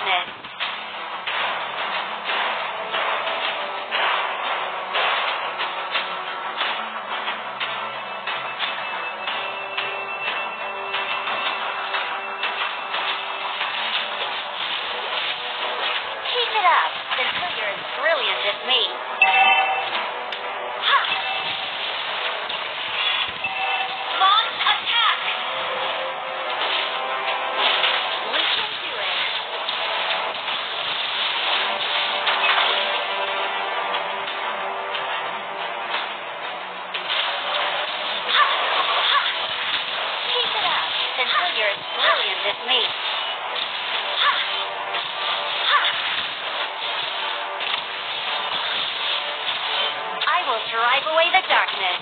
darkness. Keep it up until you're as brilliant as me. Ha! Launch attack! We can do it. Ha! Ha! Keep it up until you're as brilliant as me. Ha! Ha! I will drive away the darkness.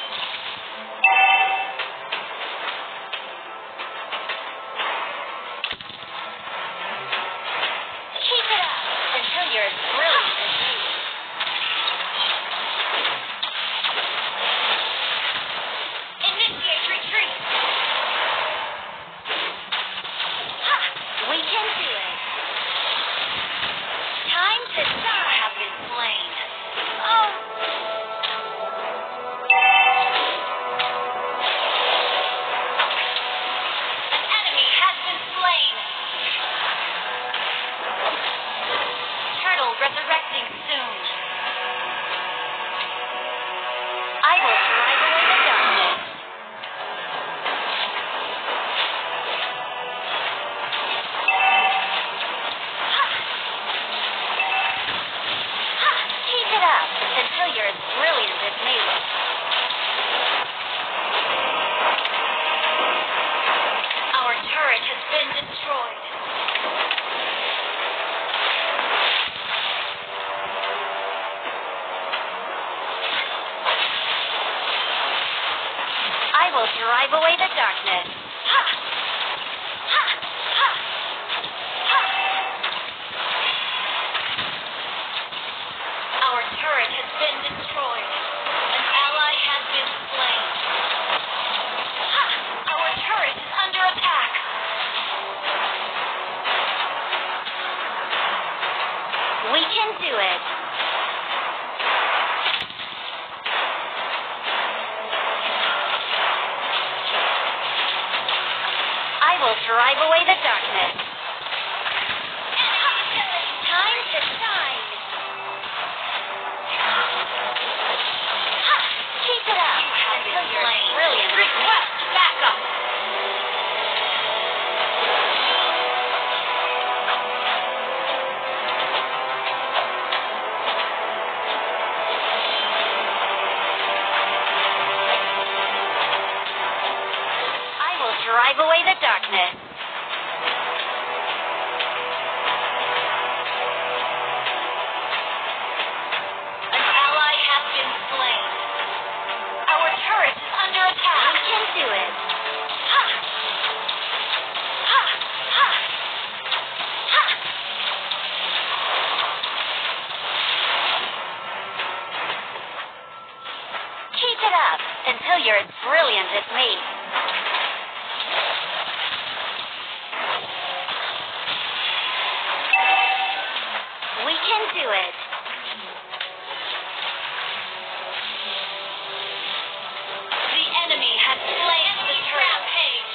Keep it up until you're as brilliant as me. Initiate retreat. Ha! We can do it. Time to die. Have been slain. Oh. An enemy has been slain. Turtle resurrecting soon. I will drive away the darkness. Ha! Ha! Keep it up until you're as brilliant as me. Our turret has been destroyed. I will drive away the darkness. Ha! Ha! Ha! Ha! Our turret has been destroyed. An ally has been slain. Ha! Our turret is under attack. We can do it. I will drive away the darkness. Time to shine. Ha! Keep it up until you're brilliant. Request backup. I will drive away the darkness. An ally has been slain. Our turret is under attack. We can do it. Ha! Ha! Ha! Ha! Keep it up until you're as brilliant as me. We can do it. The enemy has slain the rampage.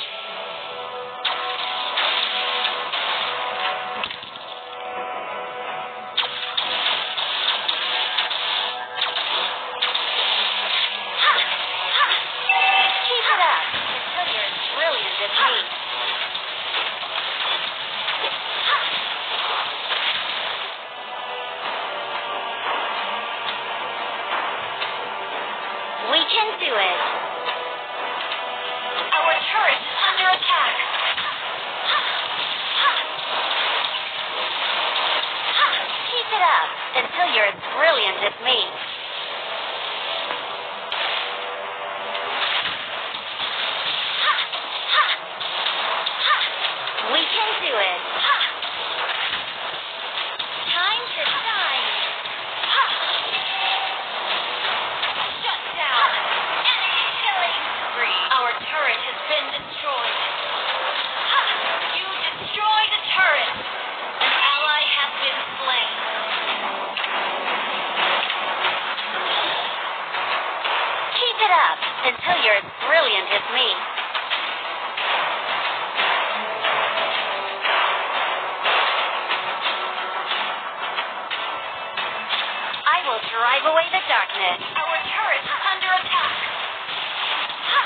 Ha! Ha! Keep it up until you're as brilliant as me. Ha! We can do it. Our turret is under attack. Ha! Ha! Ha! Keep it up until you're as brilliant as me. Ha! Ha! Ha! We can do it. Ha! Time to shine. Ha! Shut down. Enemy killing spree. Our turret has been destroyed. Ha! You destroyed a turret. An up until you're as brilliant as me. I will drive away the darkness. Our turret is under attack. Ha!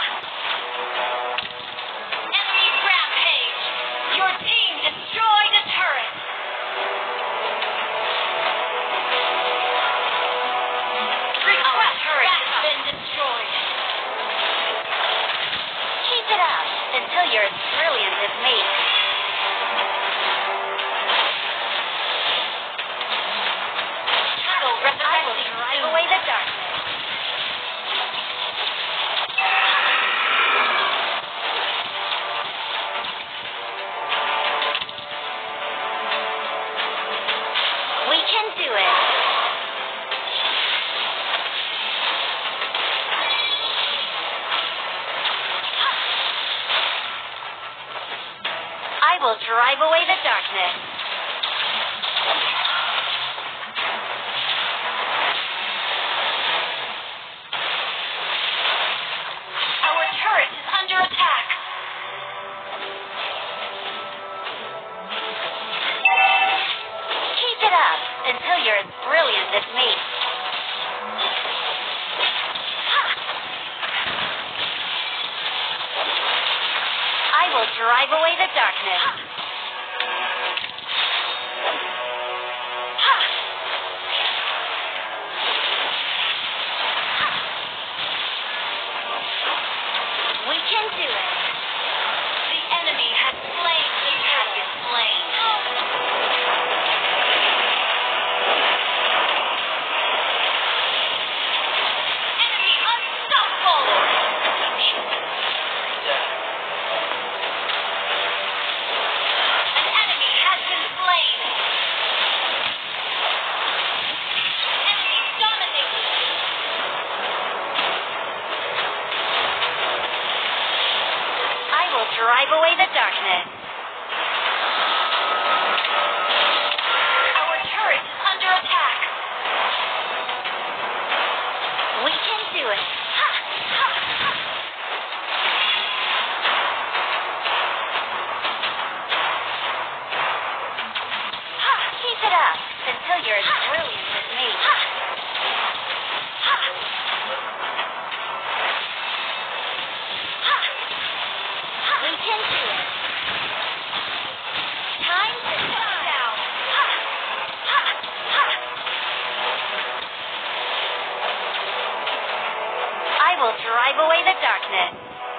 Enemy rampage! Your team destroyed a turret! Our turret has been destroyed. Keep it up until you're as brilliant as me. I will drive away the darkness. We can do it. I will drive away the darkness. Our turret is under attack. Keep it up until you're as brilliant as me. Ha! I will drive away the darkness. Ha! We can do it. The enemy has slain. He has been slain. Enemy unstoppable. An enemy has been slain. Enemy dominated. I will drive away the darkness. Our turret is under attack. We can do it. Ha! Ha! Ha! Ha! Keep it up until you're as brilliant as me. Ha! Ha! Ha! We can do it. Time to shut down. Ha! Ha! Ha! I will drive away the darkness.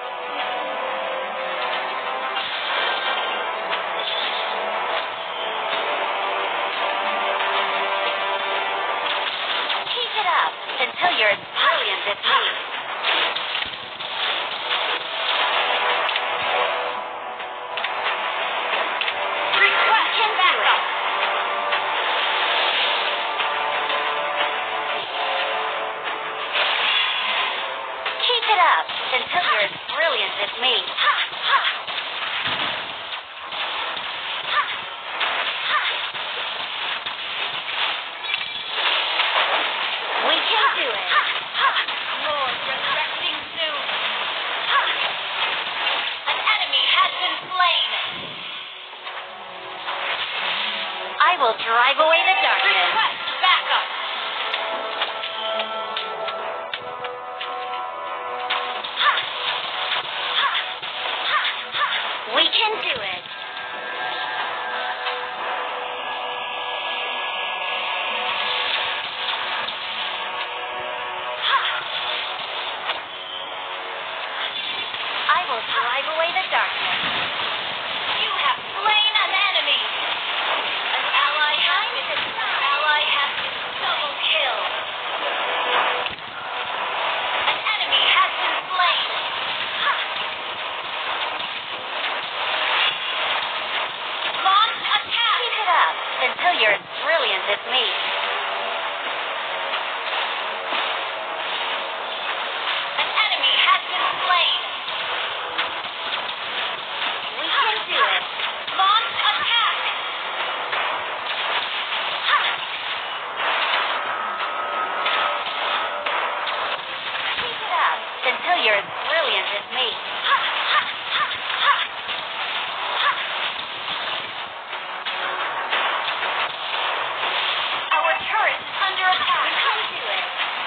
Keep it up until you're as brilliant as me. Request backup. Keep it up until you're as brilliant as me. Ha! Ha! Ha! Ha! We can do it. Ha! Ha! Lord, resurrecting soon. Ha! An enemy has been slain. I will drive away the darkness. Request backup. Ha! Ha! Ha! Ha! We can do it. Ha! I will drive away the darkness. You have slain an enemy. An ally has been double kill. An enemy has been slain. Ha! Launch attack. Keep it up until you're as brilliant as me. An enemy has been slain. We until you're as brilliant as me. Ha! Ha! Ha! Ha! Ha! Our turret is under attack. We can do it.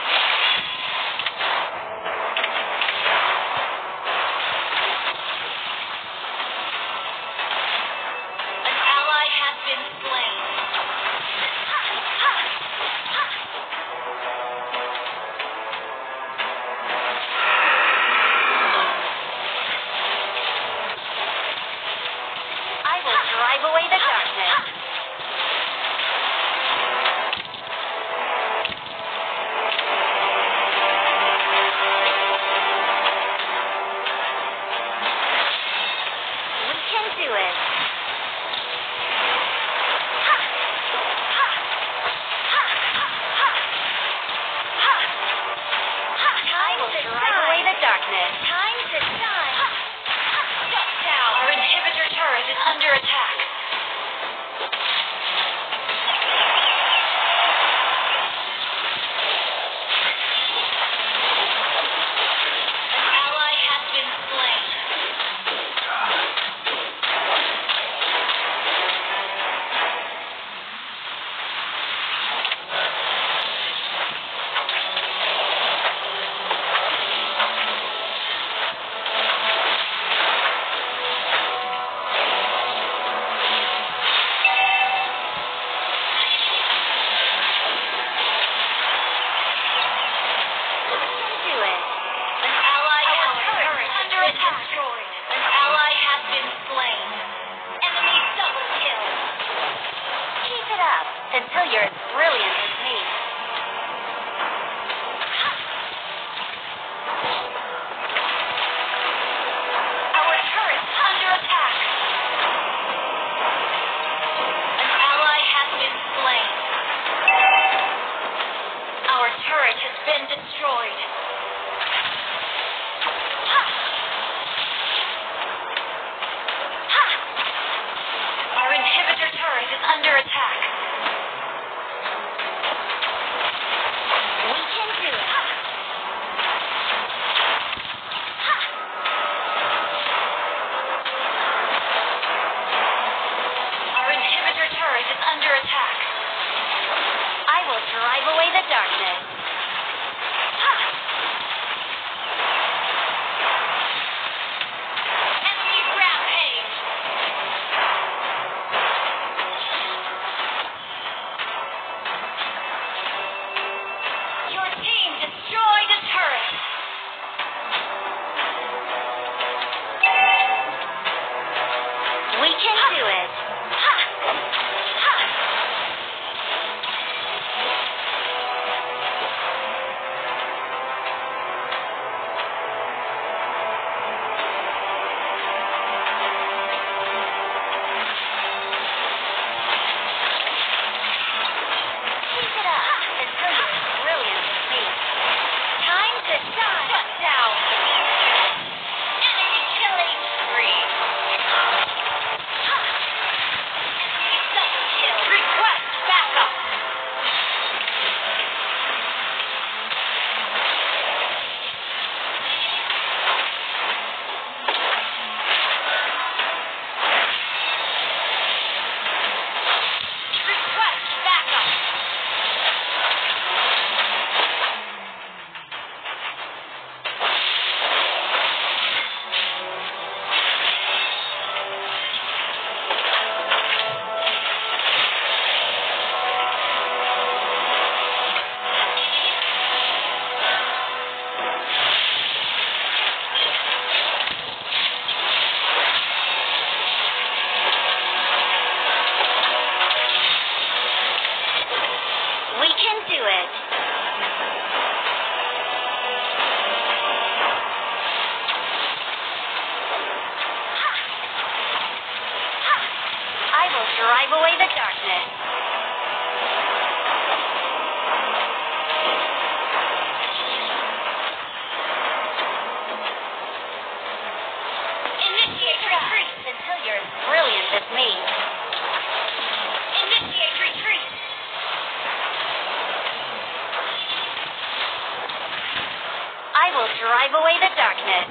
An ally has been slain. Ha! Ha! Ha! I will drive away the darkness. We can do it. Ha! Ha! Ha! Ha! Ha! Ha! Time to drive away the darkness. Time to shine. Ha! Ha! Shut down. Our inhibitor turret is under attack. An ally has been slain. Do it. An ally turret is under attack. An ally has been slain. Enemy double kill. Keep it up until you're as brilliant as me. Ha! Our turret is under attack. An ally has been slain. Our turret has been destroyed. Ha! Ha! Our inhibitor turret is under attack. We can do it. Ha! Ha! Our inhibitor turret is under attack. I will drive away the darkness. Ha! Enemy rampage. Your team destroyed a turret. We can do it. Ha! Ha! Keep it up until you're as brilliant as me. Time to shine. Shut down. Enemy killing spree. Ha! Enemy double kill. Request backup. Request backup. We can do it. Ha! Ha! I will drive away the darkness. Initiate retreat until you're as brilliant as me. Initiate retreat. I will drive away the darkness.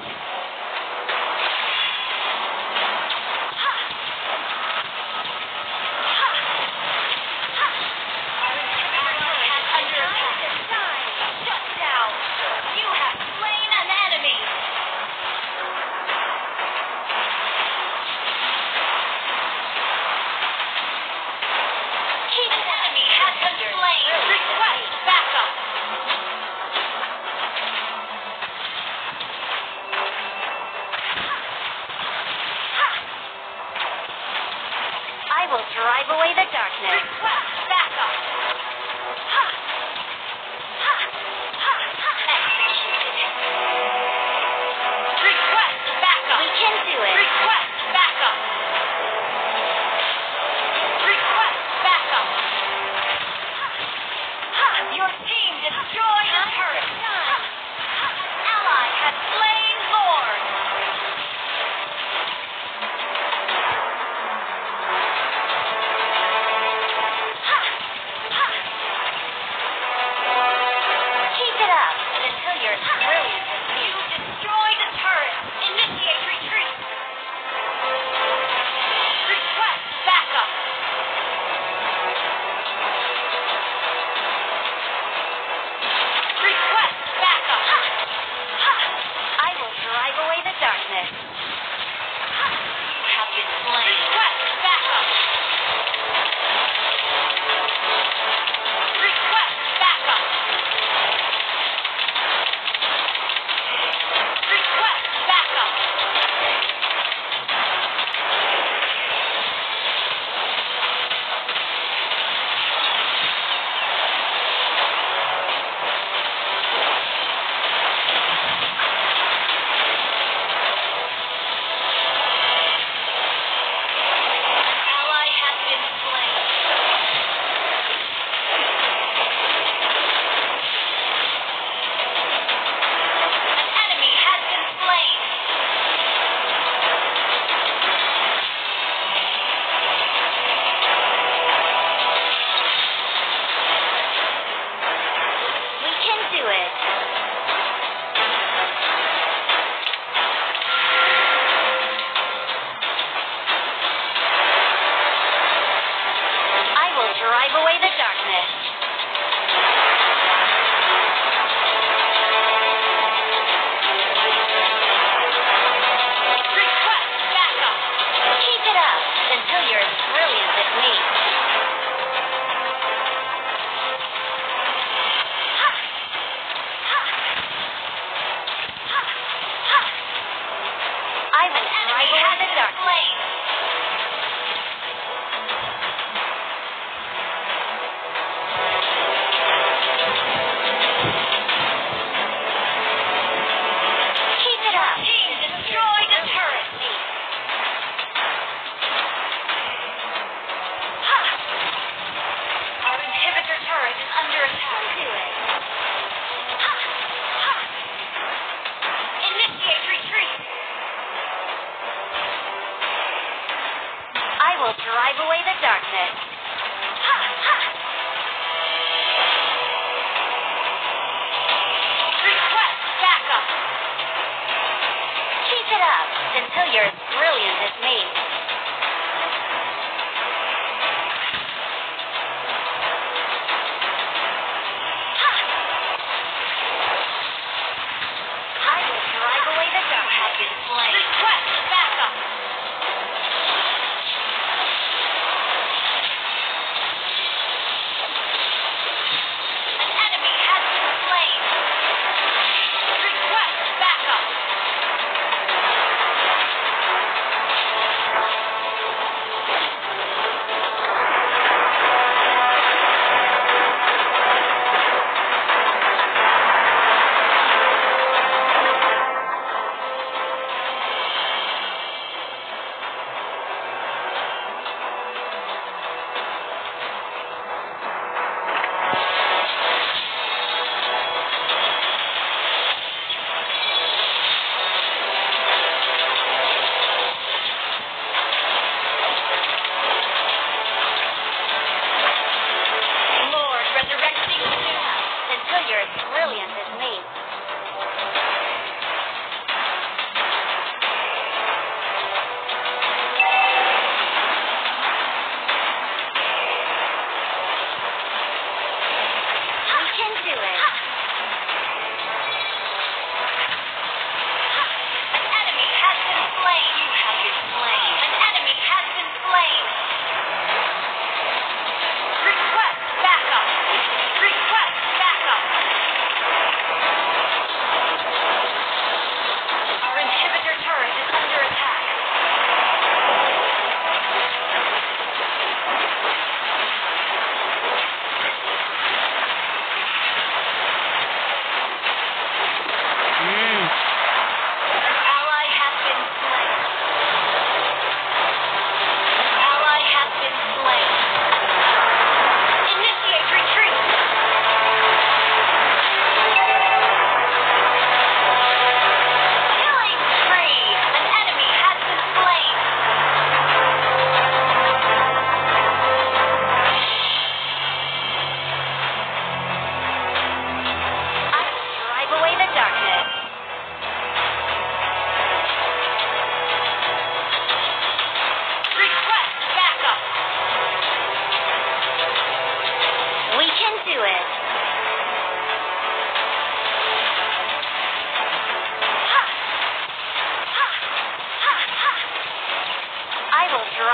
Drive away the darkness. Request backup. Executed. Request backup. We can do it. Request backup. Request backup. Your team destroyed a turret. An ally has slain Lord. Drive away the darkness. Request backup. Keep it up until you're as brilliant as me. I will drive away the darkness. Drive away the darkness. Request backup. Keep it up until you're as brilliant as me. I will drive away the darkness. Request backup.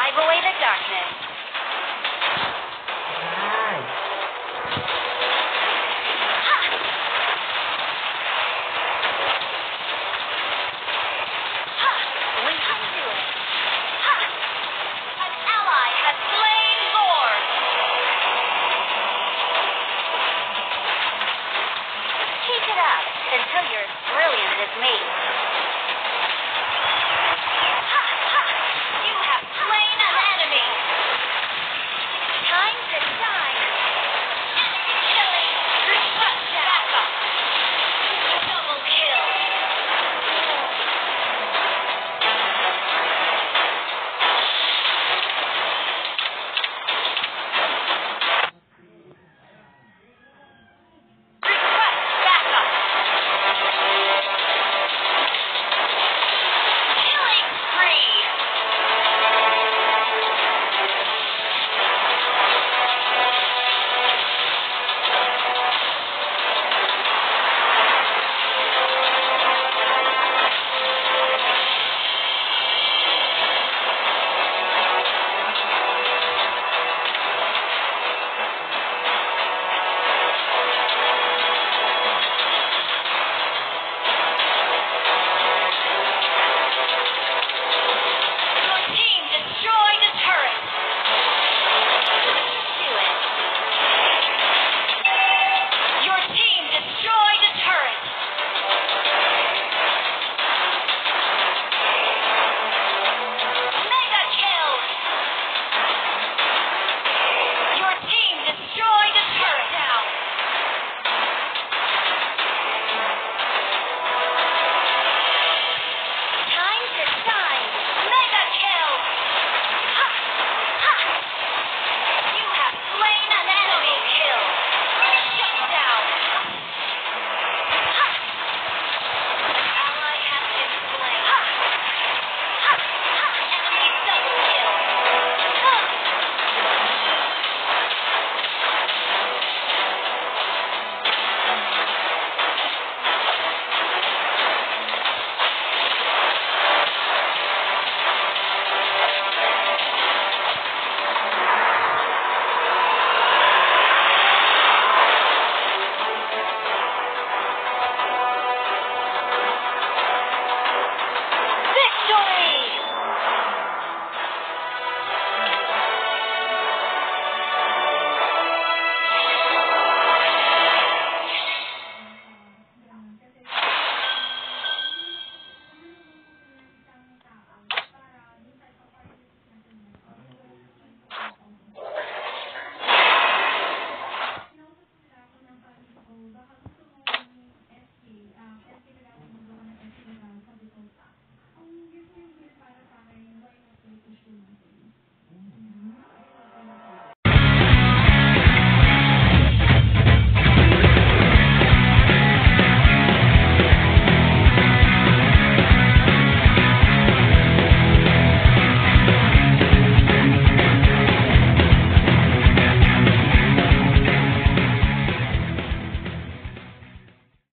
drive away the darkness. We can do it. An ally has slain Lord. Keep it up until you're as brilliant as me.